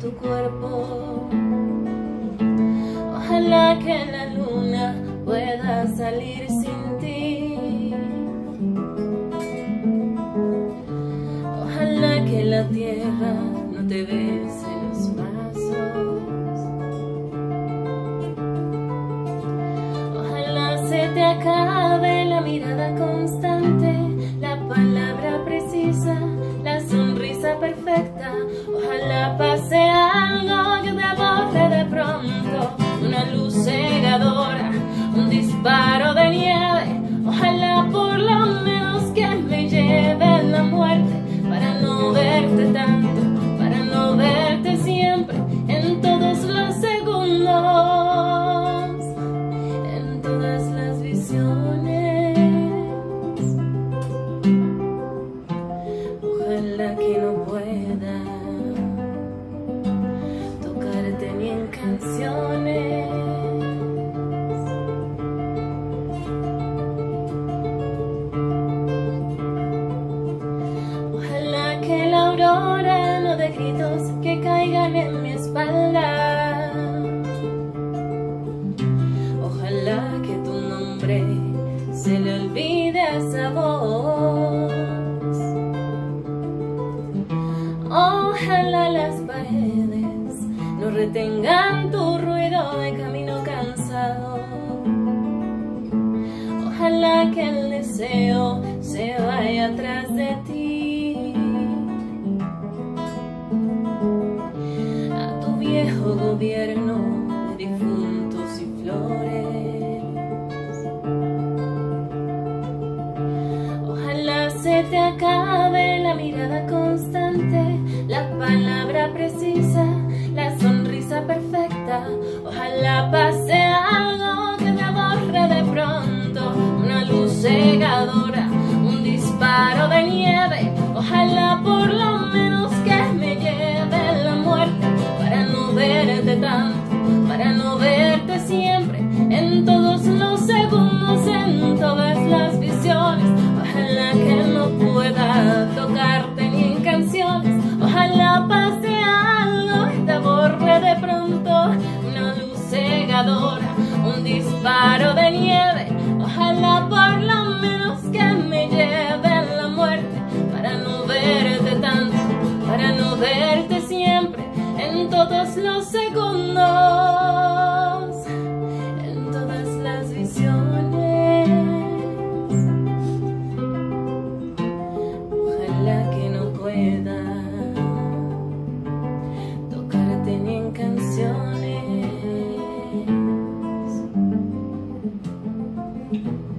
tu cuerpo. Ojalá que la luna pueda salir sin ti. Ojalá que la tierra no te bese los pasos. Ojalá se te acabe la mirada constante, la palabra precisa, la sonrisa perfecta. Ojalá pase algo que te aborre de pronto, una luz cegadora, un disparo de nieve. Ojalá por lo menos que me lleve la muerte, para no verte tanto, para no verte siempre, en todos los segundos, en todas las visiones. Ojalá que no pueda tocarte ni en canciones. Ojalá que la aurora no dé gritos que caigan en mi espalda. Ojalá que tu nombre se le olvide a esa voz. Ojalá las paredes no retengan tu ruido de camino cansado. Ojalá que el deseo se vaya atrás de ti, a tu viejo gobierno de difuntos y flores. Ojalá se te acabe la mirada constante, la palabra precisa, la sonrisa perfecta. Ojalá pase algo que te aborre de pronto, una luz cegadora, un disparo de nieve. Ojalá por lo menos que me lleve la muerte, para no verte tanto, para no verte siempre, en todos los segundos, en todas las visiones. Ojalá que no pueda tocarte ni en canciones. Ojalá pase algo y te borre de pronto, una luz cegadora, un disparo de nieve. Ojalá por lo menos que me lleve la muerte, para no verte tanto, para no verte siempre, en todos los segundos, en todas las visiones. Ojalá que no pueda tocarte ni en canciones.